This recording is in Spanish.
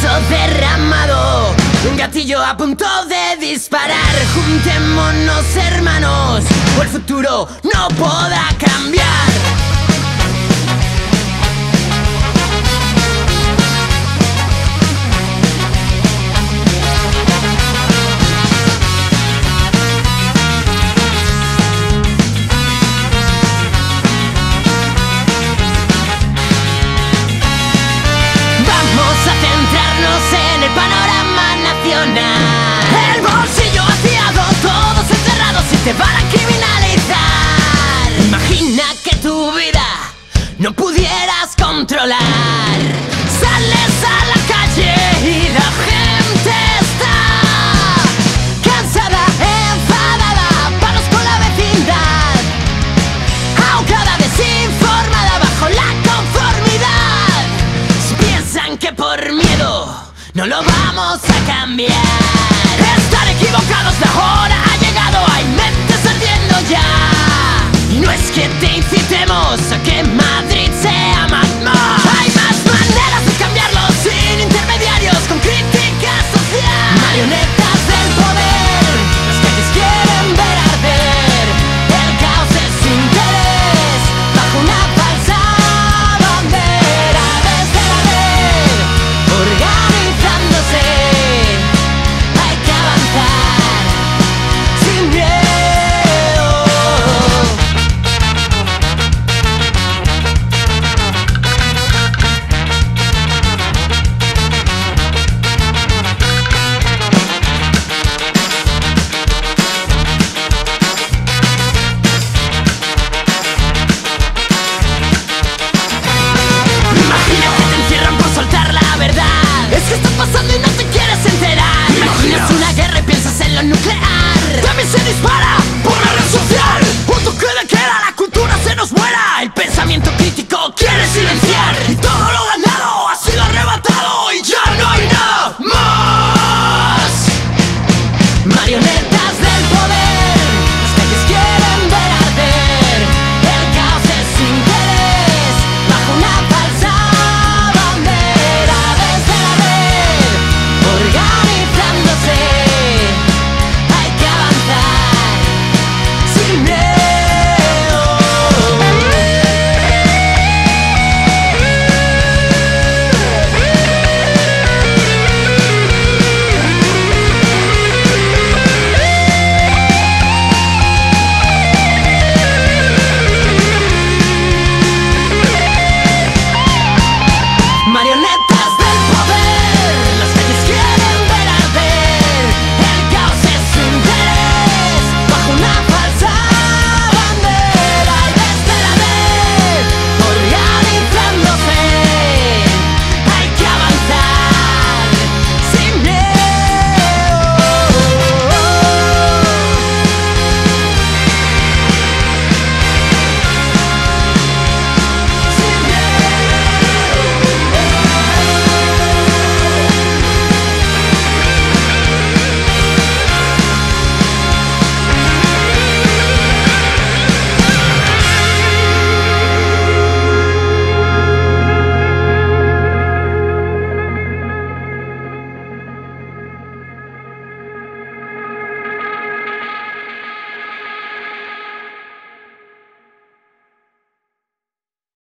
derramado, un gatillo a punto de disparar. Juntémonos, hermanos, o el futuro no podrá cambiar. En el panorama nacional, el bolsillo vaciado, todos encerrados y te van a criminalizar. Imagina que tu vida no pudieras controlar. Sales a la calle y la gente está cansada, enfadada, palos con la vecindad, ahogada, desinformada bajo la conformidad. Piensan que por miedo no lo vamos a cambiar. Están equivocados, la hora ha llegado. Hay mentes ardiendo ya. Y no es que te incitemos a que Madrid